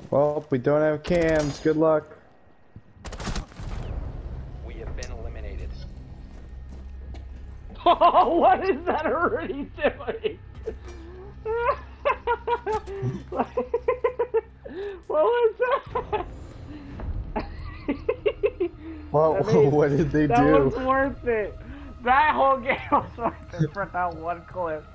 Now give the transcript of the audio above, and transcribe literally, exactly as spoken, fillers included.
Well, we don't have cams. Good luck. We have been eliminated. Oh, what is that already doing? What was that? Well, I mean, what did they that do? was worth it. That whole game was worth it for that one clip.